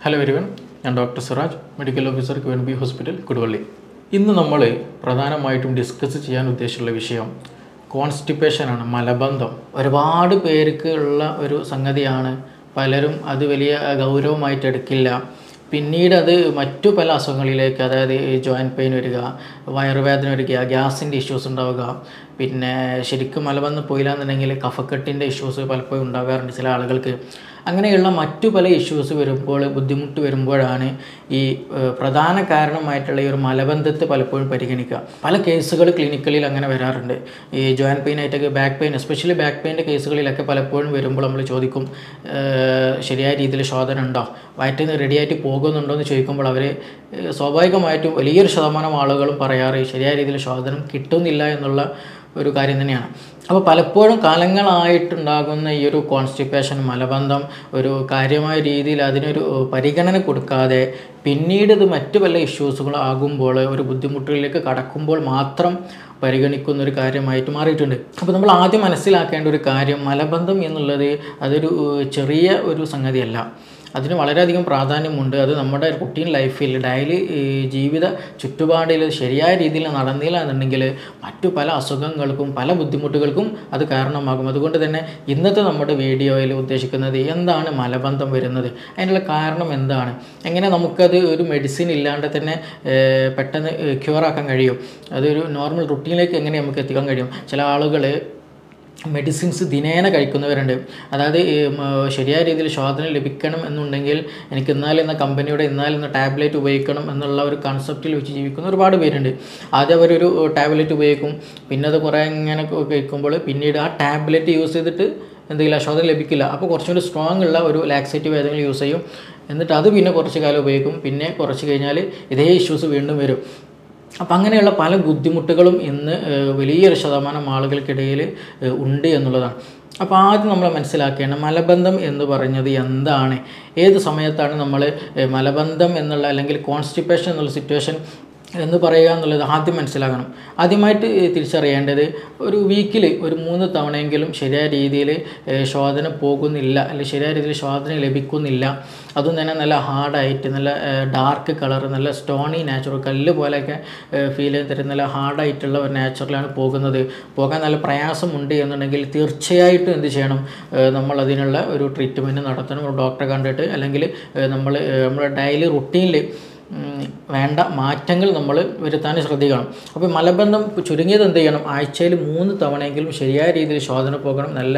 Hello everyone, ഞാൻ doctor Siraj, medical officer QNB hospital Koduvally. ഇന്ന് നമ്മൾ പ്രധാനമായിട്ടും ഡിസ്കസ് ചെയ്യാൻ ഉദ്ദേശിച്ചുള്ള വിഷയം കോൺസ്റ്റിപ്പേഷനാണ്, മലബന്ധം. ഒരുപാട് പേർക്ക് ഉള്ള ഒരു സംഗതിയാണ്. പലരും അത് വലിയ ഗൗരവമായിട്ട് എടുക്കില്ല. പിന്നീട് അത് മറ്റു പല അസുഖങ്ങളിലേക്ക്, അതായത് ജോയിൻറ്റ് പെയിൻ വരിക, വയറുവേദന വരിക, ഗ്യാസിൻ്റെ ഇഷ്യൂസ് ഉണ്ടാവുക, പിന്നെ ശരിക്കും മലബന്ധം പോയില്ല എന്നുണ്ടെങ്കിൽ കഫക്കെട്ടിൻ്റെ ഇഷ്യൂസ് പലപ്പോഴും ഉണ്ടാകാറുണ്ട് ചില ആളുകൾക്ക്. അങ്ങനെയുള്ള മറ്റു പല ഇഷ്യൂസ് വരുമ്പോൾ, ബുദ്ധിമുട്ട് വരുമ്പോഴാണ് ഈ പ്രധാന കാരണമായിട്ടുള്ള ഈ ഒരു മലബന്ധത്തെ പലപ്പോഴും പരിഗണിക്കുക. പല കേസുകൾ ക്ലിനിക്കലിൽ അങ്ങനെ വരാറുണ്ട്. ഈ ജോയിൻറ്റ് പെയിൻ ആയിട്ടൊക്കെ, ബാക്ക് പെയിൻ, എസ്പെഷ്യലി ബാക്ക് പെയിൻ്റെ കേസുകളിലൊക്കെ പലപ്പോഴും വരുമ്പോൾ നമ്മൾ ചോദിക്കും, ശരിയായ രീതിയിൽ ശോധന ഉണ്ടോ, വയറ്റിൽ നിന്ന് റെഡിയായിട്ട് പോകുന്നുണ്ടോ എന്ന് ചോദിക്കുമ്പോൾ അവർ സ്വാഭാവികമായിട്ടും വലിയൊരു ശതമാനം ആളുകളും പറയാറ് ശരിയായ രീതിയിൽ ശോധനം കിട്ടുന്നില്ല എന്നുള്ള ഒരു കാര്യം തന്നെയാണ്. അപ്പോൾ പലപ്പോഴും കാലങ്ങളായിട്ടുണ്ടാകുന്ന ഈ ഒരു കോൺസ്റ്റിപ്പേഷൻ, മലബന്ധം ഒരു കാര്യമായ രീതിയിൽ അതിനൊരു പരിഗണന കൊടുക്കാതെ പിന്നീട് ഇത് മറ്റു പല ഇഷ്യൂസുകളാകുമ്പോൾ, ഒരു ബുദ്ധിമുട്ടുകളിലേക്ക് കടക്കുമ്പോൾ മാത്രം പരിഗണിക്കുന്ന ഒരു കാര്യമായിട്ട് മാറിയിട്ടുണ്ട്. അപ്പോൾ നമ്മൾ ആദ്യം മനസ്സിലാക്കേണ്ട ഒരു കാര്യം, മലബന്ധം എന്നുള്ളത് അതൊരു ചെറിയ ഒരു സംഗതിയല്ല. അതിന് വളരെയധികം പ്രാധാന്യമുണ്ട്. അത് നമ്മുടെ റുട്ടീൻ ലൈഫിൽ, ഡെയിലി ജീവിത ചുറ്റുപാടിൽ ശരിയായ രീതിയിൽ നടന്നില്ല എന്നുണ്ടെങ്കിൽ മറ്റു പല അസുഖങ്ങൾക്കും പല ബുദ്ധിമുട്ടുകൾക്കും അത് കാരണമാകും. അതുകൊണ്ട് തന്നെ ഇന്നത്തെ നമ്മുടെ വീഡിയോയിൽ ഉദ്ദേശിക്കുന്നത് എന്താണ് മലബന്ധം വരുന്നത്, അതിനുള്ള കാരണം എന്താണ്, എങ്ങനെ നമുക്കത് ഒരു മെഡിസിൻ ഇല്ലാണ്ട് തന്നെ പെട്ടെന്ന് ക്യൂറാക്കാൻ കഴിയും, അതൊരു നോർമൽ റുട്ടീനിലേക്ക് എങ്ങനെ നമുക്ക് എത്തിക്കാൻ കഴിയും. ചില ആളുകൾ മെഡിസിൻസ് ദിനേന കഴിക്കുന്നവരുണ്ട്. അതായത് ശരിയായ രീതിയിൽ ശോധന ലഭിക്കണം എന്നുണ്ടെങ്കിൽ എനിക്ക് ഇന്ന കമ്പനിയുടെ ഇന്ന ടാബ്ലറ്റ് ഉപയോഗിക്കണം എന്നുള്ള ഒരു കൺസെപ്റ്റിൽ വെച്ച് ജീവിക്കുന്ന ഒരുപാട് പേരുണ്ട്. ആദ്യം അവരൊരു ടാബ്ലറ്റ് ഉപയോഗിക്കും, പിന്നെ അത് കുറേ ഇങ്ങനെ കഴിക്കുമ്പോൾ പിന്നീട് ആ ടാബ്ലറ്റ് യൂസ് ചെയ്തിട്ട് എന്തെങ്കിലും ശോധന ലഭിക്കില്ല. അപ്പോൾ കുറച്ചുകൂടി സ്ട്രോങ് ഉള്ള ഒരു ലാക്സേറ്റീവ് ഏതെങ്കിലും യൂസ് ചെയ്യും, എന്നിട്ട് അത് പിന്നെ കുറച്ച് കാലം ഉപയോഗിക്കും, പിന്നെ കുറച്ച് കഴിഞ്ഞാൽ ഇതേ ഇഷ്യൂസ് വീണ്ടും വരും. അപ്പം അങ്ങനെയുള്ള പല ബുദ്ധിമുട്ടുകളും ഇന്ന് വലിയൊരു ശതമാനം ആളുകൾക്കിടയിൽ ഉണ്ട് എന്നുള്ളതാണ്. അപ്പോൾ ആദ്യം നമ്മൾ മനസ്സിലാക്കേണ്ട മലബന്ധം എന്ന് പറഞ്ഞത് എന്താണ്, ഏത് സമയത്താണ് നമ്മൾ മലബന്ധം എന്നുള്ള അല്ലെങ്കിൽ കോൺസ്റ്റിപ്പേഷൻ എന്നുള്ള സിറ്റുവേഷൻ എന്ന് പറയുക എന്നുള്ളത് ആദ്യം മനസ്സിലാക്കണം. ആദ്യമായിട്ട് തിരിച്ചറിയേണ്ടത്, ഒരു വീക്കിൽ ഒരു 3 തവണയെങ്കിലും ശരിയായ രീതിയിൽ ശോധന പോകുന്നില്ല, അല്ലെങ്കിൽ ശരിയായ രീതിയിൽ ശോധന ലഭിക്കുന്നില്ല, അതും തന്നെ നല്ല ഹാർഡായിട്ട്, നല്ല ഡാർക്ക് കളർ, നല്ല സ്റ്റോണി നാച്ചുറൽ കല്ല് പോലെയൊക്കെ ഫീൽ ചെയ്ത് തരുന്ന നല്ല ഹാർഡായിട്ടുള്ള ഒരു നാച്ചുറലാണ് പോകാൻ നല്ല പ്രയാസമുണ്ട് എന്നുണ്ടെങ്കിൽ തീർച്ചയായിട്ടും എന്ത് ചെയ്യണം, നമ്മളതിനുള്ള ഒരു ട്രീറ്റ്മെൻറ്റ് നടത്തണം. ഒരു ഡോക്ടറെ കണ്ടിട്ട്, അല്ലെങ്കിൽ നമ്മുടെ ഡെയിലി റുട്ടീനിൽ വേണ്ട മാറ്റങ്ങൾ നമ്മൾ വരുത്താൻ ശ്രദ്ധിക്കണം. അപ്പോൾ മലബന്ധം ചുരുങ്ങിയത് എന്ത് ചെയ്യണം, ആഴ്ചയിൽ 3 തവണയെങ്കിലും ശരിയായ രീതിയിൽ ശോധന പോകണം, നല്ല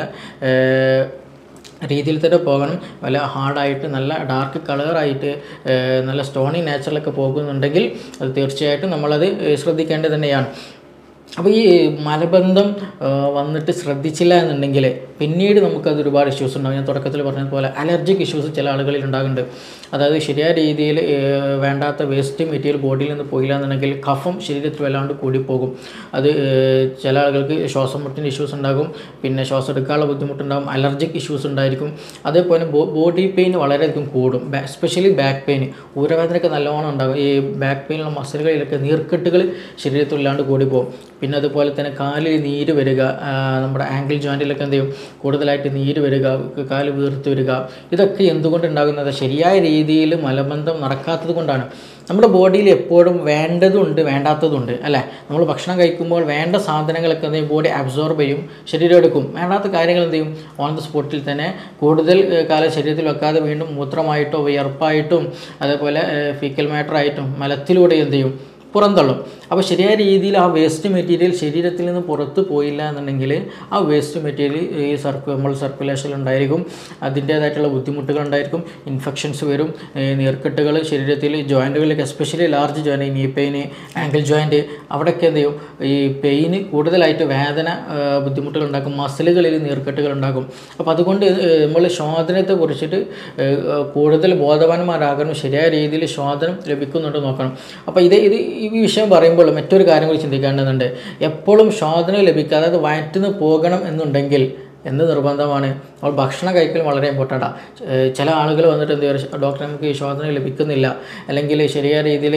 രീതിയിൽ തന്നെ പോകണം. വല്ല ഹാർഡായിട്ട്, നല്ല ഡാർക്ക് കളറായിട്ട്, നല്ല സ്റ്റോണി നാച്ചുറലൊക്കെ പോകുന്നുണ്ടെങ്കിൽ അത് തീർച്ചയായിട്ടും നമ്മളത് ശ്രദ്ധിക്കേണ്ടത് തന്നെയാണ്. അപ്പോൾ ഈ മലബന്ധം വന്നിട്ട് ശ്രദ്ധിച്ചില്ല എന്നുണ്ടെങ്കിൽ പിന്നീട് നമുക്കത് ഒരുപാട് ഇഷ്യൂസ് ഉണ്ടാകും. ഞാൻ തുടക്കത്തിൽ പറഞ്ഞതുപോലെ അലർജിക് ഇഷ്യൂസ് ചില ആളുകളിൽ ഉണ്ടാകുന്നുണ്ട്. അതായത് ശരിയായ രീതിയിൽ വേണ്ടാത്ത വേസ്റ്റ് മെറ്റീരിയൽ ബോഡിയിൽ നിന്ന് പോയില്ല എന്നുണ്ടെങ്കിൽ കഫം ശരീരത്തിൽ വല്ലാണ്ട് കൂടിപ്പോകും. അത് ചില ആളുകൾക്ക് ശ്വാസം മുട്ടിൻ്റെ ഇഷ്യൂസ് ഉണ്ടാകും, പിന്നെ ശ്വാസം എടുക്കാനുള്ള ബുദ്ധിമുട്ടുണ്ടാകും, അലർജിക് ഇഷ്യൂസ് ഉണ്ടായിരിക്കും. അതേപോലെ ബോഡി പെയിൻ വളരെയധികം കൂടും, എസ്പെഷ്യലി ബാക്ക് പെയിൻ, ഊരവേദനയൊക്കെ നല്ലോണം ഉണ്ടാകും. ഈ ബാക്ക് പെയിനുള്ള മസിലുകളിലൊക്കെ നീർക്കെട്ടുകൾ ശരീരത്തിൽ ഇല്ലാണ്ട് കൂടിപ്പോകും. പിന്നെ അതുപോലെ തന്നെ കാലിൽ നീര് വരിക, നമ്മുടെ ആങ്കിൾ ജോയിൻറ്റിലൊക്കെ എന്ത് ചെയ്യും, കൂടുതലായിട്ട് നീര് വരിക, കാല് വീർത്ത് വരിക, ഇതൊക്കെ എന്തുകൊണ്ടുണ്ടാകുന്നത്, ശരിയായ രീതിയിൽ മലബന്ധം നടക്കാത്തത് കൊണ്ടാണ്. നമ്മുടെ ബോഡിയിൽ എപ്പോഴും വേണ്ടതുണ്ട്, വേണ്ടാത്തതുണ്ട് അല്ലേ. നമ്മൾ ഭക്ഷണം കഴിക്കുമ്പോൾ വേണ്ട സാധനങ്ങളൊക്കെ എന്ത് ചെയ്യും, ബോഡി അബ്സോർബ് ചെയ്യും, ശരീരം എടുക്കും. വേണ്ടാത്ത കാര്യങ്ങൾ എന്ത് ചെയ്യും, ഓൺ ദ സ്പോട്ടിൽ തന്നെ കൂടുതൽ കാലം ശരീരത്തിൽ വെക്കാതെ വീണ്ടും മൂത്രമായിട്ടോ വിയർപ്പായിട്ടും അതേപോലെ ഫീക്കൽ മാറ്ററായിട്ടും മലത്തിലൂടെ എന്ത് ചെയ്യും, പുറന്തള്ളും. അപ്പോൾ ശരിയായ രീതിയിൽ ആ വേസ്റ്റ് മെറ്റീരിയൽ ശരീരത്തിൽ നിന്ന് പുറത്ത് പോയില്ല എന്നുണ്ടെങ്കിൽ ആ വേസ്റ്റ് മെറ്റീരിയൽ ഈ സർക്കുലേഷനിൽ ഉണ്ടായിരിക്കും, അതിൻ്റേതായിട്ടുള്ള ബുദ്ധിമുട്ടുകൾ ഉണ്ടായിരിക്കും, ഇൻഫെക്ഷൻസ് വരും, നീർക്കെട്ടുകൾ ശരീരത്തിൽ, ജോയിൻറ്റുകളിലേക്ക്, especially large joint, knee pain, ankle joint, അവിടെയൊക്കെ എന്ത് ചെയ്യും, ഈ പെയിന് കൂടുതലായിട്ട് വേദന, ബുദ്ധിമുട്ടുകൾ ഉണ്ടാക്കും, മസിലുകളിൽ നീർക്കെട്ടുകൾ ഉണ്ടാക്കും. അപ്പോൾ അതുകൊണ്ട് നമ്മൾ ശോധനത്തെ കുറിച്ചിട്ട് കൂടുതൽ ബോധവാന്മാരാകണം, ശരിയായ രീതിയിൽ ശോധനം ലഭിക്കുന്നുണ്ട് നോക്കണം. അപ്പോൾ ഈ വിഷയം പറയുമ്പോൾ മറ്റൊരു കാര്യം കൂടി ചിന്തിക്കേണ്ടതുണ്ട്. എപ്പോഴും ശോധന ലഭിക്കാതെ, അതായത് വയറ്റിൽ നിന്ന് പോകണം എന്നുണ്ടെങ്കിൽ എന്ത് നിർബന്ധമാണ്, നമ്മൾ ഭക്ഷണം കഴിക്കൽ വളരെ ഇമ്പോർട്ടൻ്റാണ്. ചില ആളുകൾ വന്നിട്ട് എന്ത് പറയും, ഡോക്ടർ നമുക്ക് ഈ ശോധന ലഭിക്കുന്നില്ല, അല്ലെങ്കിൽ ശരിയായ രീതിയിൽ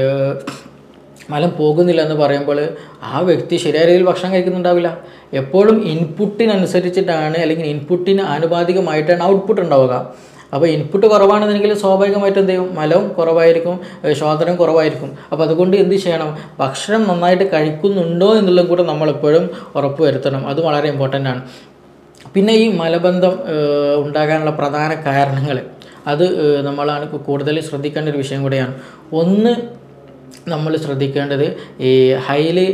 മലം പോകുന്നില്ല എന്ന് പറയുമ്പോൾ ആ വ്യക്തി ശരിയായ രീതിയിൽ ഭക്ഷണം കഴിക്കുന്നുണ്ടാവില്ല. എപ്പോഴും ഇൻപുട്ടിനനുസരിച്ചിട്ടാണ്, അല്ലെങ്കിൽ ഇൻപുട്ടിന് ആനുപാതികമായിട്ടാണ് ഔട്ട്പുട്ട് ഉണ്ടാവുക. അപ്പോൾ ഇൻപുട്ട് കുറവാണെന്നുണ്ടെങ്കിൽ സ്വാഭാവികമായിട്ടും എന്ത് ചെയ്യും, മലവും കുറവായിരിക്കും, ശോധനയും കുറവായിരിക്കും. അപ്പോൾ അതുകൊണ്ട് എന്ത് ചെയ്യണം, ഭക്ഷണം നന്നായിട്ട് കഴിക്കുന്നുണ്ടോ എന്നുള്ളതും കൂടെ നമ്മളെപ്പോഴും ഉറപ്പ് വരുത്തണം. അത് വളരെ ഇമ്പോർട്ടൻ്റ് ആണ്. പിന്നെ ഈ മലബന്ധം ഉണ്ടാകാനുള്ള പ്രധാന കാരണങ്ങൾ അത് നമ്മളാണ് കൂടുതൽ ശ്രദ്ധിക്കേണ്ട ഒരു വിഷയം കൂടെയാണ്. ഒന്ന്, നമ്മൾ ശ്രദ്ധിക്കേണ്ടത് ഈ ഹൈലി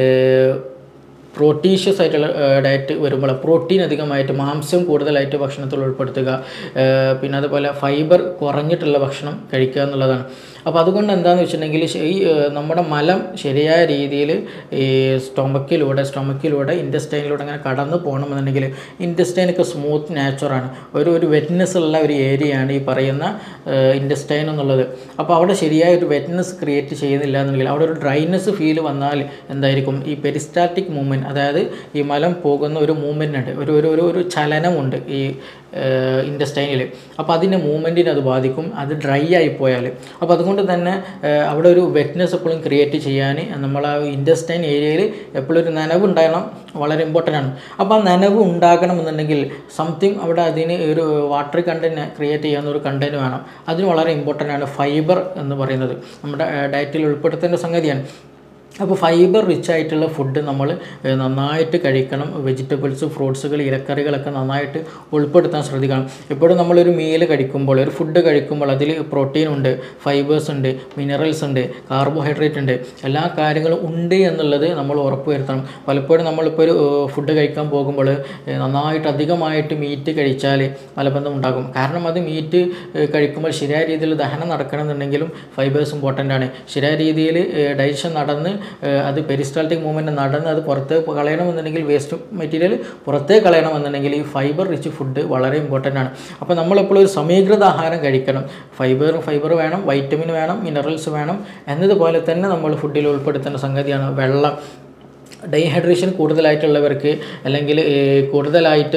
പ്രോട്ടീഷ്യസ് ആയിട്ടുള്ള ഡയറ്റ് വരുമ്പോൾ പ്രോട്ടീൻ അധികമായിട്ട് മാംസം കൂടുതലായിട്ട് ഭക്ഷണത്തിൽ ഉൾപ്പെടുത്തുക, പിന്നെ അതുപോലെ ഫൈബർ കുറഞ്ഞിട്ടുള്ള ഭക്ഷണം കഴിക്കുക എന്നുള്ളതാണ്. അപ്പോൾ അതുകൊണ്ട് എന്താണെന്ന് വെച്ചിട്ടുണ്ടെങ്കിൽ ഈ നമ്മുടെ മലം ശരിയായ രീതിയിൽ ഈ സ്റ്റൊമക്കിലൂടെ ഇൻറ്റസ്റ്റൈനിലൂടെ അങ്ങനെ കടന്നു പോകണമെന്നുണ്ടെങ്കിൽ ഇൻറ്റസ്റ്റൈനൊക്കെ സ്മൂത്ത് നാച്ചുറാണ്, ഒരു വെറ്റ്നെസ് ഉള്ള ഒരു ഏരിയയാണ് ഈ പറയുന്ന ഇൻറ്റസ്റ്റൈൻ എന്നുള്ളത്. അപ്പോൾ അവിടെ ശരിയായ ഒരു വെറ്റ്നെസ് ക്രിയേറ്റ് ചെയ്യുന്നില്ല എന്നുണ്ടെങ്കിൽ അവിടെ ഒരു ഡ്രൈനെസ് ഫീൽ വന്നാൽ എന്തായിരിക്കും, ഈ പെരിസ്റ്റാറ്റിക് മൂവ്മെൻറ്റ്, അതായത് ഈ മലം പോകുന്ന ഒരു മൂവ്മെൻ്റ് ഉണ്ട്, ഒരു ചലനമുണ്ട് ഈ ഇൻറ്റസ്റ്റൈനിൽ. അപ്പോൾ അതിൻ്റെ മൂവ്മെൻറ്റിനെ അത് ബാധിക്കും, അത് ഡ്രൈ ആയി പോയാൽ. അപ്പോൾ അതുകൊണ്ട് തന്നെ അവിടെ ഒരു വെറ്റ്നെസ് എപ്പോഴും ക്രിയേറ്റ് ചെയ്യാൻ നമ്മൾ ആ ഇൻറ്റസ്റ്റൈൻ ഏരിയയിൽ എപ്പോഴും ഒരു നനവ് ഉണ്ടാകണം, വളരെ ഇമ്പോർട്ടൻ്റ് ആണ്. അപ്പോൾ ആ നനവ് ഉണ്ടാകണമെന്നുണ്ടെങ്കിൽ സംതിങ് അവിടെ അതിന് ഒരു വാട്ടർ കണ്ടൻറ്റ് ക്രിയേറ്റ് ചെയ്യാവുന്ന ഒരു കണ്ടൻറ്റ് വേണം. അതിന് വളരെ ഇമ്പോർട്ടൻ്റ് ആണ് ഫൈബർ എന്ന് പറയുന്നത്, നമ്മുടെ ഡയറ്റിൽ ഉൾപ്പെടുത്തേണ്ട സംഗതിയാണ്. അപ്പോൾ ഫൈബർ റിച്ച് ആയിട്ടുള്ള ഫുഡ് നമ്മൾ നന്നായിട്ട് കഴിക്കണം. വെജിറ്റബിൾസ്, ഫ്രൂട്ട്സുകൾ, ഇലക്കറികളൊക്കെ നന്നായിട്ട് ഉൾപ്പെടുത്താൻ ശ്രദ്ധിക്കണം. എപ്പോഴും നമ്മളൊരു മീൽ കഴിക്കുമ്പോൾ, ഒരു ഫുഡ് കഴിക്കുമ്പോൾ അതിൽ പ്രോട്ടീൻ ഉണ്ട്, ഫൈബേഴ്സ് ഉണ്ട്, മിനറൽസ് ഉണ്ട്, കാർബോഹൈഡ്രേറ്റ് ഉണ്ട്, എല്ലാ കാര്യങ്ങളും ഉണ്ട് എന്നുള്ളത് നമ്മൾ ഉറപ്പ് വരുത്തണം. പലപ്പോഴും നമ്മളിപ്പോൾ ഒരു ഫുഡ് കഴിക്കാൻ പോകുമ്പോൾ നന്നായിട്ട് അധികമായിട്ട് മീറ്റ് കഴിച്ചാൽ മലബന്ധം ഉണ്ടാകും. കാരണം അത് മീറ്റ് കഴിക്കുമ്പോൾ ശരിയായ രീതിയിൽ ദഹനം നടക്കണമെന്നുണ്ടെങ്കിലും ഫൈബേഴ്സ് ഇമ്പോർട്ടൻ്റ് ആണ്. ശരിയായ രീതിയിൽ ഡൈജഷൻ നടന്ന് അത് പെരിസ്റ്റാൾട്ടിക് മൂവ്മെൻറ്റ് നടന്ന് അത് പുറത്തേക്ക് കളയണമെന്നുണ്ടെങ്കിൽ, വേസ്റ്റ് മെറ്റീരിയൽ പുറത്തേക്ക് കളയണമെന്നുണ്ടെങ്കിൽ ഈ ഫൈബർ റിച്ച് ഫുഡ് വളരെ ഇമ്പോർട്ടൻ്റ് ആണ്. അപ്പോൾ നമ്മളെപ്പോഴും ഒരു സമീകൃത ആഹാരം കഴിക്കണം. ഫൈബർ വേണം, വൈറ്റമിൻ വേണം, മിനറൽസ് വേണം. എന്നതുപോലെ തന്നെ നമ്മൾ ഫുഡിൽ ഉൾപ്പെടുത്തേണ്ട സംഗതിയാണ് വെള്ളം. ഡീഹൈഡ്രേഷൻ കൂടുതലായിട്ടുള്ളവർക്ക് അല്ലെങ്കിൽ കൂടുതലായിട്ട്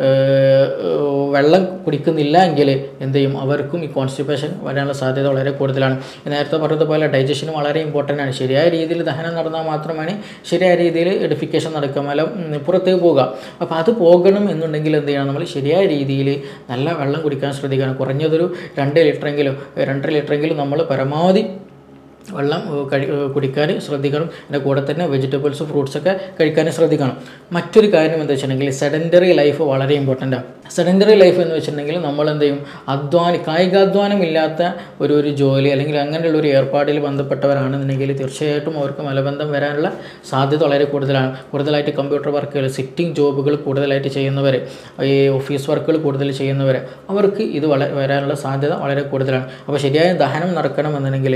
വെള്ളം കുടിക്കുന്നില്ല എങ്കിൽ എന്ത് ചെയ്യും, അവർക്കും ഈ കോൺസ്റ്റിപ്പേഷൻ വരാനുള്ള സാധ്യത വളരെ കൂടുതലാണ്. നേരത്തെ പറഞ്ഞതുപോലെ ഡൈജഷനും വളരെ ഇമ്പോർട്ടൻ്റ് ആണ്. ശരിയായ രീതിയിൽ ദഹനം നടന്നാൽ മാത്രമാണ് ശരിയായ രീതിയിൽ എഡിഫിക്കേഷൻ നടക്കുക, മലം പുറത്തേക്ക് പോകുക. അപ്പോൾ അത് പോകണം എന്നുണ്ടെങ്കിൽ എന്ത് ചെയ്യണം, നമ്മൾ ശരിയായ രീതിയിൽ നല്ല വെള്ളം കുടിക്കാൻ ശ്രദ്ധിക്കണം. കുറഞ്ഞതൊരു 2 ലിറ്ററെങ്കിലും നമ്മൾ പരമാവധി വെള്ളം കുടിക്കാൻ ശ്രദ്ധിക്കണം. അതിൻ്റെ കൂടെ തന്നെ വെജിറ്റബിൾസ്, ഫ്രൂട്ട്സൊക്കെ കഴിക്കാനും ശ്രദ്ധിക്കണം. മറ്റൊരു കാര്യം എന്താ വെച്ചിട്ടുണ്ടെങ്കിൽ സെഡൻറ്ററി ലൈഫ് വളരെ ഇമ്പോർട്ടൻ്റാണ്. സെഡൻറ്ററി ലൈഫ് എന്ന് വെച്ചിട്ടുണ്ടെങ്കിൽ നമ്മൾ എന്ത് ചെയ്യും, കായികാധ്വാനം ഇല്ലാത്ത ഒരു ജോലി അല്ലെങ്കിൽ അങ്ങനെയുള്ള ഒരു ഏർപ്പാടിൽ ബന്ധപ്പെട്ടവരാണെന്നുണ്ടെങ്കിൽ തീർച്ചയായിട്ടും അവർക്ക് മലബന്ധം വരാനുള്ള സാധ്യത വളരെ കൂടുതലാണ്. കൂടുതലായിട്ട് കമ്പ്യൂട്ടർ വർക്കുകൾ, സിറ്റിംഗ് ജോബുകൾ കൂടുതലായിട്ട് ചെയ്യുന്നവർ, ഈ ഓഫീസ് വർക്കുകൾ കൂടുതൽ ചെയ്യുന്നവർ, അവർക്ക് ഇത് വരാനുള്ള സാധ്യത വളരെ കൂടുതലാണ്. അപ്പോൾ ശരിയായ ദഹനം നടക്കണമെന്നുണ്ടെങ്കിൽ,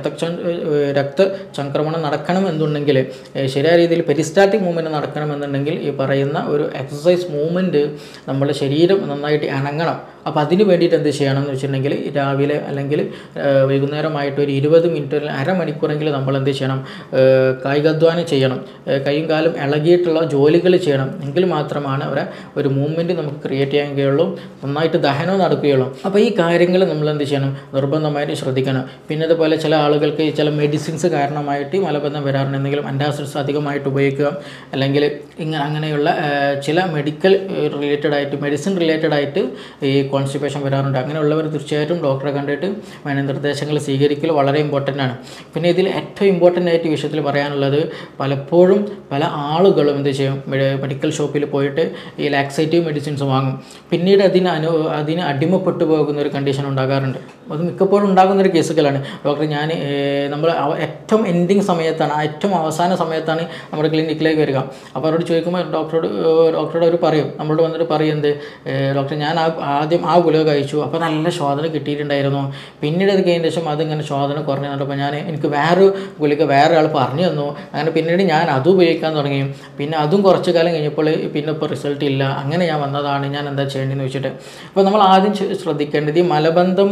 രക്തചംക്രമണം നടക്കണമെന്നുണ്ടെങ്കിൽ, ശരിയായ രീതിയിൽ പെരിസ്റ്റാറ്റിക് മൂവ്മെൻറ്റ് നടക്കണമെന്നുണ്ടെങ്കിൽ ഈ പറയുന്ന ഒരു എക്സസൈസ് മൂവ്മെൻറ്റ് നമ്മുടെ ശരീരം നന്നായിട്ട് അനങ്ങണം. അപ്പോൾ അതിന് വേണ്ടിയിട്ട് എന്ത് ചെയ്യണമെന്ന് വെച്ചിട്ടുണ്ടെങ്കിൽ രാവിലെ അല്ലെങ്കിൽ വൈകുന്നേരമായിട്ട് ഒരു 20 മിനിറ്റ്, അരമണിക്കൂറെങ്കിലും നമ്മൾ എന്ത് ചെയ്യണം, കായികാധ്വാനം ചെയ്യണം. കൈയും കാലും ഇളകിയിട്ടുള്ള ജോലികൾ ചെയ്യണം. എങ്കിൽ മാത്രമാണ് ഒരു മൂവ്മെൻറ്റ് നമുക്ക് ക്രിയേറ്റ് ചെയ്യാൻ കഴിയുള്ളൂ, നന്നായിട്ട് ദഹനം നടക്കുകയുള്ളൂ. അപ്പോൾ ഈ കാര്യങ്ങൾ നമ്മൾ എന്ത് ചെയ്യണം, നിർബന്ധമായിട്ട് ശ്രദ്ധിക്കണം. പിന്നെ അതുപോലെ ചില ആളുകൾക്ക് ചില മെഡിസിൻസ് കാരണമായിട്ട് മലബന്ധം വരാറുണ്ട്. എന്തെങ്കിലും അൻറ്റാസിഡ്സ് അധികമായിട്ട് ഉപയോഗിക്കുക, അല്ലെങ്കിൽ അങ്ങനെയുള്ള ചില മെഡിക്കൽ മെഡിസിൻ റിലേറ്റഡ് ആയിട്ട് ഈ കോൺസ്റ്റിപ്പേഷൻ വരാറുണ്ട്. അങ്ങനെയുള്ളവർ തീർച്ചയായിട്ടും ഡോക്ടറെ കണ്ടിട്ട് വേണ്ട നിർദ്ദേശങ്ങൾ സ്വീകരിക്കൽ വളരെ ഇമ്പോർട്ടൻ്റ് ആണ്. പിന്നെ ഇതിൽ ഏറ്റവും ഇമ്പോർട്ടൻ്റ് ആയിട്ട് വിഷയത്തിൽ പറയാനുള്ളത്, പലപ്പോഴും പല ആളുകളും എന്ത് ചെയ്യും, മെഡിക്കൽ ഷോപ്പിൽ പോയിട്ട് ഈ ലാക്സേറ്റീവ് മെഡിസിൻസ് വാങ്ങും. പിന്നീട് അതിന് അടിമപ്പെട്ടു പോകുന്ന ഒരു കണ്ടീഷൻ ഉണ്ടാകാറുണ്ട്. അത് മിക്കപ്പോഴും ഉണ്ടാകുന്നൊരു കേസുകളാണ്. ഡോക്ടർ നമ്മൾ ഏറ്റവും എൻഡിങ് സമയത്താണ്, ഏറ്റവും അവസാന സമയത്താണ് നമ്മുടെ ക്ലിനിക്കിലേക്ക് വരിക. അപ്പോൾ അവരോട് ചോദിക്കുമ്പോൾ ഡോക്ടറോട് അവർ പറയും, നമ്മളോട് വന്നിട്ട് പറയുന്നത്, ഡോക്ടർ ഞാൻ ആദ്യം ആ ഗുളിക കഴിച്ചു, അപ്പോൾ നല്ല ശോധന കിട്ടിയിട്ടുണ്ടായിരുന്നു. പിന്നീട് അത് കഴിഞ്ഞ ശേഷം അതിങ്ങനെ ശോധന കുറഞ്ഞു തന്നപ്പോൾ എനിക്ക് വേറൊരു ഗുളിക വേറെ ആൾ പറഞ്ഞു തന്നു. അങ്ങനെ പിന്നീട് ഞാൻ അതും ഉപയോഗിക്കാൻ തുടങ്ങി. പിന്നെ അതും കുറച്ച് കാലം കഴിഞ്ഞപ്പോൾ ഇപ്പോൾ റിസൾട്ട് ഇല്ല. അങ്ങനെ ഞാൻ വന്നതാണ്, ഞാൻ എന്താ ചെയ്യേണ്ടതെന്ന് വെച്ചിട്ട്. അപ്പോൾ നമ്മൾ ആദ്യം ശ്രദ്ധിക്കേണ്ടത് ഈ മലബന്ധം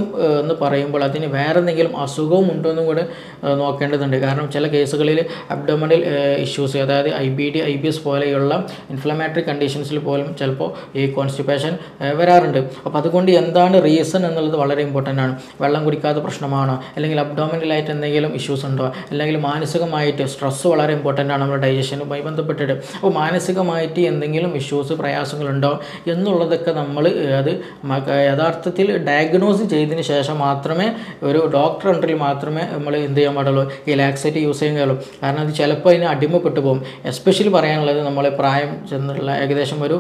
എന്ന് പറയുമ്പോൾ അതിന് വേറെ എന്തെങ്കിലും അസുഖവും ഉണ്ടോ എന്നും കൂടെ നോക്കേണ്ടതുണ്ട്. കാരണം ചില കേസുകളിൽ അബ്ഡോമിനൽ ഇഷ്യൂസ്, അതായത് IBD IBS പോലെയുള്ള ഇൻഫ്ലമേറ്ററി കണ്ടീഷൻസിൽ പോലും ചിലപ്പോൾ ഈ കോൺസ്റ്റിപ്പേഷൻ വരാറുണ്ട്. അപ്പോൾ അതുകൊണ്ട് എന്താണ് റീസൺ എന്നുള്ളത് വളരെ ഇമ്പോർട്ടൻ്റ് ആണ്. വെള്ളം കുടിക്കാത്ത പ്രശ്നമാണോ, അല്ലെങ്കിൽ അബ്ഡോമിനലായിട്ട് എന്തെങ്കിലും ഇഷ്യൂസ് ഉണ്ടോ, അല്ലെങ്കിൽ മാനസികമായിട്ട് സ്ട്രെസ്സ് വളരെ ഇമ്പോർട്ടൻ്റ് ആണ് നമ്മുടെ ഡൈജഷനുമായി ബന്ധപ്പെട്ടിട്ട്. അപ്പോൾ മാനസികമായിട്ട് എന്തെങ്കിലും ഇഷ്യൂസ് പ്രയാസങ്ങളുണ്ടോ എന്നുള്ളതൊക്കെ നമ്മൾ അത് യഥാർത്ഥത്തിൽ ഡയഗ്നോസ് ചെയ്തതിന് ശേഷം മാത്രമേ ഒരു ഡോക്ടർ അണ്ടറിൽ മാത്രമേ നമ്മൾ എന്ത് ചെയ്യാൻ പാടുള്ളൂ, ഈ ലാക്സേറ്റ് യൂസ് ചെയ്യാൻ കഴിയുള്ളൂ. കാരണം അത് ചിലപ്പോൾ അതിന് അടിമപ്പെട്ടു പോകും. എസ്പെഷ്യലി പറയാനുള്ളത് നമ്മൾ പ്രായം ചെന്നുള്ള ഏകദേശം ഒരു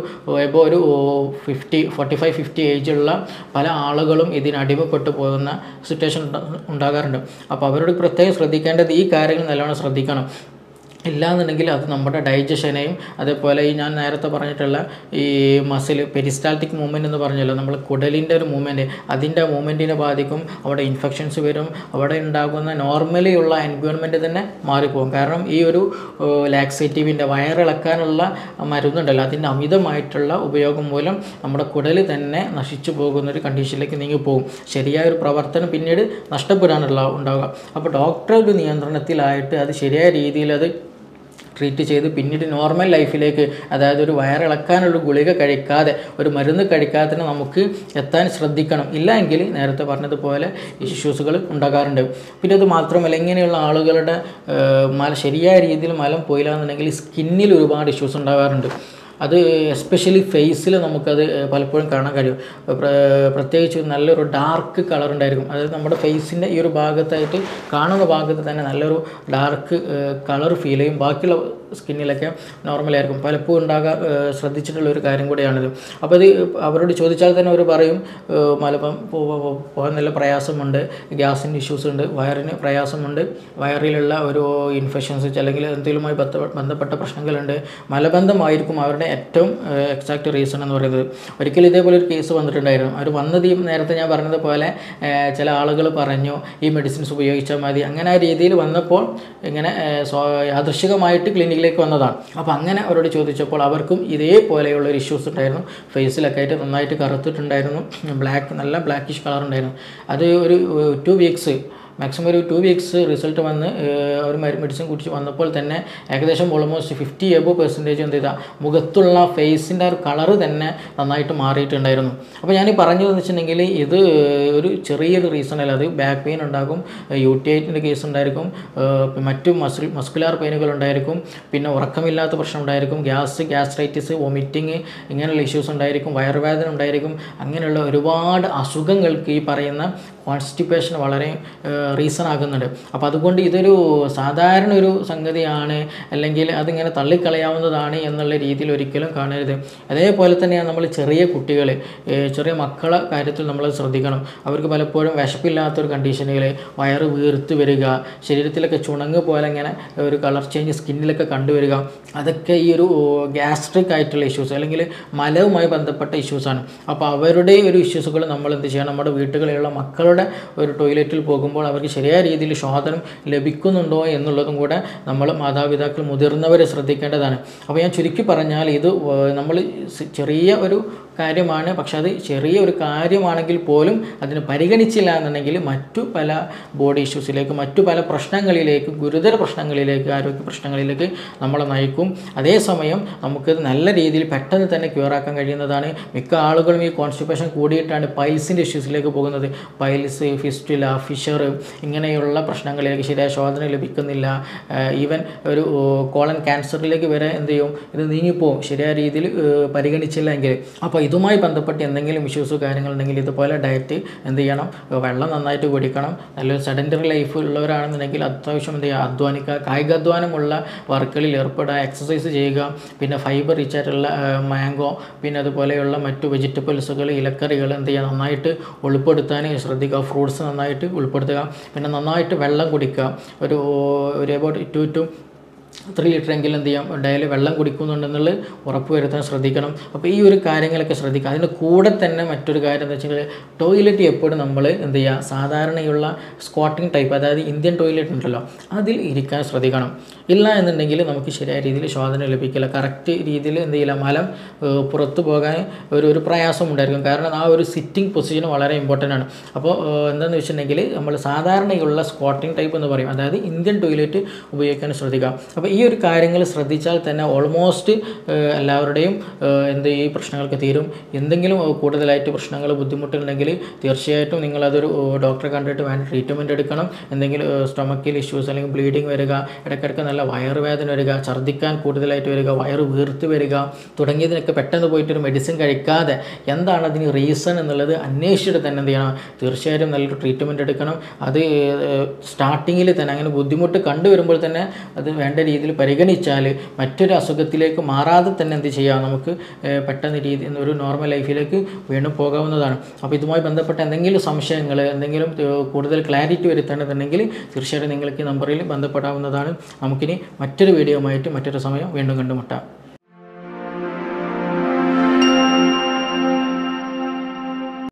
45-50 ഏജുള്ള പല ആളുകളും ഇതിന് അടിമപ്പെട്ടു പോകുന്ന സിറ്റുവേഷൻ ഉണ്ടാകാറുണ്ട്. അപ്പോൾ അവരോട് പ്രത്യേകം ശ്രദ്ധിക്കേണ്ടത് ഈ കാര്യങ്ങൾ നല്ലോണം ശ്രദ്ധിക്കണം. ഇല്ലാന്നുണ്ടെങ്കിൽ അത് നമ്മുടെ ഡൈജഷനെയും അതേപോലെ ഈ ഞാൻ നേരത്തെ പറഞ്ഞിട്ടുള്ള ഈ മസിൽ പെരിസ്റ്റാൾട്ടിക് മൂവ്മെൻറ്റ് എന്ന് പറഞ്ഞല്ലോ, നമ്മൾ കുടലിൻ്റെ ഒരു മൂവ്മെൻറ്റ്, അതിൻ്റെ മൂവ്മെൻറ്റിനെ ബാധിക്കും. അവിടെ ഇൻഫെക്ഷൻസ് വരും. അവിടെ ഉണ്ടാകുന്ന നോർമലി ഉള്ള എൻവയോൺമെൻറ്റ് തന്നെ മാറിപ്പോകും. കാരണം ഈ ഒരു ലാക്സേറ്റീവിൻ്റെ വയറിളക്കാനുള്ള മരുന്നുണ്ടല്ലോ, അതിൻ്റെ അമിതമായിട്ടുള്ള ഉപയോഗം മൂലം നമ്മുടെ കുടൽ തന്നെ നശിച്ചു പോകുന്നൊരു കണ്ടീഷനിലേക്ക് നീങ്ങിപ്പോകും. ശരിയായൊരു പ്രവർത്തനം പിന്നീട് നഷ്ടപ്പെടാനുള്ള ഉണ്ടാവുക. അപ്പോൾ ഡോക്ടർ ഒരു നിയന്ത്രണത്തിലായിട്ട് അത് ശരിയായ രീതിയിൽ അത് ട്രീറ്റ് ചെയ്ത് പിന്നീട് നോർമൽ ലൈഫിലേക്ക്, അതായത് ഒരു വയറിളക്കാനുള്ള ഗുളിക കഴിക്കാതെ, ഒരു മരുന്ന് കഴിക്കാതെ തന്നെ നമുക്ക് എത്താൻ ശ്രദ്ധിക്കണം. ഇല്ലെങ്കിൽ നേരത്തെ പറഞ്ഞതുപോലെ ഇഷ്യൂസുകൾ ഉണ്ടാകാറുണ്ട്. പിന്നെ അത് മാത്രമല്ല, ഇങ്ങനെയുള്ള ആളുകളുടെ ശരിയായ രീതിയിൽ മലം പോയില്ല എന്നുണ്ടെങ്കിൽ സ്കിന്നിൽ ഒരുപാട് ഇഷ്യൂസ് ഉണ്ടാകാറുണ്ട്. അത് എസ്പെഷ്യലി ഫേസിൽ നമുക്കത് പലപ്പോഴും കാണാൻ കഴിയും. പ്രത്യേകിച്ച് നല്ലൊരു ഡാർക്ക് കളർ ഉണ്ടായിരിക്കും. അതായത് നമ്മുടെ ഫേസിൻ്റെ ഈ ഒരു ഭാഗത്തായിട്ട് കാണുന്ന ഭാഗത്ത് തന്നെ നല്ലൊരു ഡാർക്ക് കളർ ഫീൽ ചെയ്യും. ബാക്കിയുള്ള സ്കിന്നിലൊക്കെ നോർമലായിരിക്കും. പലപ്പോഴും ശ്രദ്ധിച്ചിട്ടുള്ള ഒരു കാര്യം കൂടിയാണിത്. അപ്പോൾ ഇത് അവരോട് ചോദിച്ചാൽ തന്നെ അവർ പറയും മലപ്പം പോകാൻ നല്ല പ്രയാസമുണ്ട്, ഗ്യാസിൻ്റെ ഇഷ്യൂസ് ഉണ്ട്, വയറിന് പ്രയാസമുണ്ട്, വയറിലുള്ള ഒരു ഇൻഫെക്ഷൻസ് അല്ലെങ്കിൽ എന്തെങ്കിലുമായി ബന്ധപ്പെട്ട പ്രശ്നങ്ങളുണ്ട്. മലബന്ധമായിരിക്കും അവരുടെ ഏറ്റവും എക്സാക്റ്റ് റീസൺ എന്ന് പറയുന്നത്. ഒരിക്കലും ഇതേപോലെ ഒരു കേസ് വന്നിട്ടുണ്ടായിരുന്നു. അവർ വന്നത് ഈ നേരത്തെ ഞാൻ പറഞ്ഞതുപോലെ ചില ആളുകൾ പറഞ്ഞു ഈ മെഡിസിൻസ് ഉപയോഗിച്ചാൽ മതി, അങ്ങനെ ആ രീതിയിൽ വന്നപ്പോൾ ഇങ്ങനെ യാദൃശികമായിട്ട് ക്ലിനിക്കിലേക്ക് വന്നതാണ്. അപ്പോൾ അങ്ങനെ അവരോട് ചോദിച്ചപ്പോൾ അവർക്കും ഇതേപോലെയുള്ളൊരു ഇഷ്യൂസ് ഉണ്ടായിരുന്നു. ഫേസിലൊക്കെ ആയിട്ട് നന്നായിട്ട് കറുത്തിട്ടുണ്ടായിരുന്നു, നല്ല ബ്ലാക്കിഷ് കളർ ഉണ്ടായിരുന്നു. അത് ഒരു 2 വീക്സ് മാക്സിമം ഒരു 2 വീക്സ് റിസൾട്ട് വന്ന് ഒരു മെഡിസിൻ കുടിച്ച് വന്നപ്പോൾ തന്നെ ഏകദേശം ഓൾമോസ്റ്റ് 50% എന്ത് ചെയ്താൽ മുഖത്തുള്ള ഫേസിൻ്റെ ഒരു കളറ് തന്നെ നന്നായിട്ട് മാറിയിട്ടുണ്ടായിരുന്നു. അപ്പോൾ ഞാൻ പറഞ്ഞതെന്ന് വെച്ചിട്ടുണ്ടെങ്കിൽ ഇത് ഒരു ചെറിയൊരു റീസൺ അല്ല. അത് ബാക്ക് പെയിൻ ഉണ്ടാകും, UTIൻ്റെ കേസ് ഉണ്ടായിരിക്കും, മറ്റു മസ്കുലാർ പെയിനുകൾ ഉണ്ടായിരിക്കും, പിന്നെ ഉറക്കമില്ലാത്ത പ്രശ്നം ഉണ്ടായിരിക്കും, ഗ്യാസ്ട്രൈറ്റിസ്, വൊമിറ്റിങ് ഇങ്ങനെയുള്ള ഇഷ്യൂസ് ഉണ്ടായിരിക്കും, വയറുവേദന ഉണ്ടായിരിക്കും. അങ്ങനെയുള്ള ഒരുപാട് അസുഖങ്ങൾക്ക് ഈ പറയുന്ന കോൺസ്റ്റിപ്പേഷൻ വളരെ റീസൺ ആകുന്നുണ്ട്. അപ്പോൾ അതുകൊണ്ട് ഇതൊരു സാധാരണ ഒരു സംഗതിയാണ്, അല്ലെങ്കിൽ അതിങ്ങനെ തള്ളിക്കളയാവുന്നതാണ് എന്നുള്ള രീതിയിൽ ഒരിക്കലും കാണരുത്. അതേപോലെ തന്നെയാണ് നമ്മൾ ചെറിയ കുട്ടികൾ, ചെറിയ മക്കളെ കാര്യത്തിൽ നമ്മൾ ശ്രദ്ധിക്കണം. അവർക്ക് പലപ്പോഴും വിശപ്പില്ലാത്തൊരു കണ്ടീഷനുകൾ, വയറ് വീർത്ത് വരിക, ശരീരത്തിലൊക്കെ ചുണങ്ങ് പോലെ ഇങ്ങനെ ഒരു കളർ ചേഞ്ച് സ്കിന്നിലൊക്കെ കണ്ടുവരിക, അതൊക്കെ ഈ ഒരു ഗ്യാസ്ട്രിക് ആയിട്ടുള്ള ഇഷ്യൂസ് അല്ലെങ്കിൽ മലവുമായി ബന്ധപ്പെട്ട ഇഷ്യൂസാണ്. അപ്പോൾ അവരുടെ ഒരു ഇഷ്യൂസുകൾ നമ്മൾ എന്ത് ചെയ്യണം, നമ്മുടെ വീട്ടുകളിലുള്ള മക്കളുടെ ഒരു ടോയ്ലറ്റിൽ പോകുമ്പോൾ അവർക്ക് ശരിയായ രീതിയിൽ ശോധനം ലഭിക്കുന്നുണ്ടോ എന്നുള്ളതും കൂടെ നമ്മൾ മാതാപിതാക്കൾ മുതിർന്നവരെ ശ്രദ്ധിക്കേണ്ടതാണ്. അപ്പോൾ ഞാൻ ചുരുക്കി പറഞ്ഞാൽ ഇത് നമ്മൾ ചെറിയ ഒരു കാര്യമാണ്. പക്ഷെ അത് ചെറിയ ഒരു കാര്യമാണെങ്കിൽ പോലും അതിന് പരിഗണിച്ചില്ല എന്നുണ്ടെങ്കിൽ മറ്റു പല ബോഡി ഇഷ്യൂസിലേക്ക്, മറ്റു പല പ്രശ്നങ്ങളിലേക്ക്, ഗുരുതര പ്രശ്നങ്ങളിലേക്ക്, ആരോഗ്യ പ്രശ്നങ്ങളിലേക്ക് നമ്മളെ നയിക്കും. അതേസമയം നമുക്ക് നല്ല രീതിയിൽ പെട്ടെന്ന് തന്നെ ക്യൂറാക്കാൻ കഴിയുന്നതാണ്. മിക്ക ആളുകളും ഈ കോൺസ്റ്റിപ്പേഷൻ കൂടിയിട്ടാണ് പൈൽസിൻ്റെ ഇഷ്യൂസിലേക്ക് പോകുന്നത്. പൈൽസ്, ഫിസ്റ്റുല, ഫിഷർ ഇങ്ങനെയുള്ള പ്രശ്നങ്ങളിലേക്ക് ശരിയായ ശോധന ലഭിക്കുന്നില്ല. ഈവൻ ഒരു കോളൻ ക്യാൻസറിലേക്ക് വരെ എന്ത് ചെയ്യും, ഇത് നീങ്ങിപ്പോവും ശരിയായ രീതിയിൽ പരിഗണിച്ചില്ലെങ്കിൽ. അപ്പോൾ ഇതുമായി ബന്ധപ്പെട്ട് എന്തെങ്കിലും ഇഷ്യൂസോ കാര്യങ്ങളുണ്ടെങ്കിൽ ഇതുപോലെ ഡയറ്റ് എന്ത് ചെയ്യണം, വെള്ളം നന്നായിട്ട് കുടിക്കണം. നല്ലൊരു സെഡൻറ്ററി ലൈഫ് ഉള്ളവരാണെന്നുണ്ടെങ്കിൽ അത്യാവശ്യം എന്ത് ചെയ്യുക, അധ്വാനിക്കുക, കായികാധ്വാനമുള്ള വർക്കുകളിൽ ഏർപ്പെടുക, എക്സസൈസ് ചെയ്യുക. പിന്നെ ഫൈബർ റിച്ച് ആയിട്ടുള്ള മാംഗോ, പിന്നെ അതുപോലെയുള്ള മറ്റു വെജിറ്റബിൾസുകൾ, ഇലക്കറികൾ എന്ത് ചെയ്യുക, നന്നായിട്ട് ഉൾപ്പെടുത്താൻ ശ്രദ്ധിക്കുക. ഫ്രൂട്ട്സ് നന്നായിട്ട് ഉൾപ്പെടുത്തുക. പിന്നെ നന്നായിട്ട് വെള്ളം കുടിക്കുക. ഒരു അബൌട്ട് 2 to 3 ലിറ്ററെങ്കിലും എന്ത് ചെയ്യാം ഡെയിലി വെള്ളം കുടിക്കുന്നുണ്ടെന്നുള്ളത് ഉറപ്പ് വരുത്താൻ ശ്രദ്ധിക്കണം. അപ്പോൾ ഈ ഒരു കാര്യങ്ങളൊക്കെ ശ്രദ്ധിക്കുക. അതിൻ്റെ കൂടെ തന്നെ മറ്റൊരു കാര്യം എന്താ വെച്ചാൽ ടോയ്ലറ്റ് എപ്പോഴും നമ്മൾ എന്ത് ചെയ്യുക, സാധാരണയുള്ള സ്ക്വാട്ടിങ് ടൈപ്പ്, അതായത് ഇന്ത്യൻ ടോയ്ലറ്റ് ഉണ്ടല്ലോ, അതിൽ ഇരിക്കാൻ ശ്രദ്ധിക്കണം. ഇല്ല എന്നുണ്ടെങ്കിൽ നമുക്ക് ശരിയായ രീതിയിൽ ശോധന ലഭിക്കില്ല, കറക്റ്റ് രീതിയിൽ എന്ത് ചെയ്യില്ല, മലം പുറത്തു പോകാൻ ഒരു പ്രയാസം ഉണ്ടായിരിക്കും. കാരണം ആ ഒരു സിറ്റിംഗ് പൊസിഷൻ വളരെ ഇമ്പോർട്ടൻ്റ് ആണ്. അപ്പോൾ എന്താണെന്ന് വെച്ചിട്ടുണ്ടെങ്കിൽ നമ്മൾ സാധാരണയുള്ള സ്ക്വാട്ടിംഗ് ടൈപ്പ് എന്ന് പറയും, അതായത് ഇന്ത്യൻ ടോയ്ലറ്റ് ഉപയോഗിക്കാൻ ശ്രദ്ധിക്കുക. അപ്പോൾ ഈ ഒരു കാര്യങ്ങൾ ശ്രദ്ധിച്ചാൽ തന്നെ ഓൾമോസ്റ്റ് എല്ലാവരുടെയും ഈ പ്രശ്നങ്ങൾക്ക് തീരും. എന്തെങ്കിലും കൂടുതലായിട്ട് പ്രശ്നങ്ങൾ ബുദ്ധിമുട്ടുണ്ടെങ്കിൽ തീർച്ചയായിട്ടും നിങ്ങളതൊരു ഡോക്ടറെ കണ്ടിട്ട് വേണ്ട ട്രീറ്റ്മെൻറ്റ് എടുക്കണം. എന്തെങ്കിലും സ്റ്റൊമക്കിൽ ഇഷ്യൂസ് അല്ലെങ്കിൽ ബ്ലീഡിങ് വരിക, ഇടയ്ക്കിടയ്ക്ക് നല്ല വയറുവേദന വരിക, ഛർദ്ദിക്കാൻ കൂടുതലായിട്ട് വരിക, വയറ് വീർത്ത് വരിക തുടങ്ങിയതിനൊക്കെ പെട്ടെന്ന് പോയിട്ടൊരു മെഡിസിൻ കഴിക്കാതെ എന്താണ് അതിന് റീസൺ എന്നുള്ളത് അന്വേഷിച്ചിട്ട് തന്നെ എന്ത് ചെയ്യണം, തീർച്ചയായിട്ടും നല്ലൊരു ട്രീറ്റ്മെൻറ്റ് എടുക്കണം. അത് സ്റ്റാർട്ടിങ്ങിൽ തന്നെ അങ്ങനെ ബുദ്ധിമുട്ട് കണ്ടുവരുമ്പോൾ തന്നെ അത് വേണ്ട രീതിയിൽ പരിഗണിച്ചാൽ മറ്റൊരു അസുഖത്തിലേക്ക് മാറാതെ തന്നെ എന്ത് ചെയ്യാം, നമുക്ക് പെട്ടെന്ന് ഒരു നോർമൽ ലൈഫിലേക്ക് വീണ്ടും പോകാവുന്നതാണ്. അപ്പോൾ ഇതുമായി ബന്ധപ്പെട്ട എന്തെങ്കിലും സംശയങ്ങൾ, എന്തെങ്കിലും കൂടുതൽ ക്ലാരിറ്റി വരുത്തേണ്ടതുണ്ടെങ്കിൽ തീർച്ചയായിട്ടും നിങ്ങൾക്ക് ഈ നമ്പറിൽ ബന്ധപ്പെടാവുന്നതാണ്. നമുക്കിനി മറ്റൊരു വീഡിയോ ആയിട്ട് മറ്റൊരു സമയം വീണ്ടും കണ്ടുമുട്ടാം.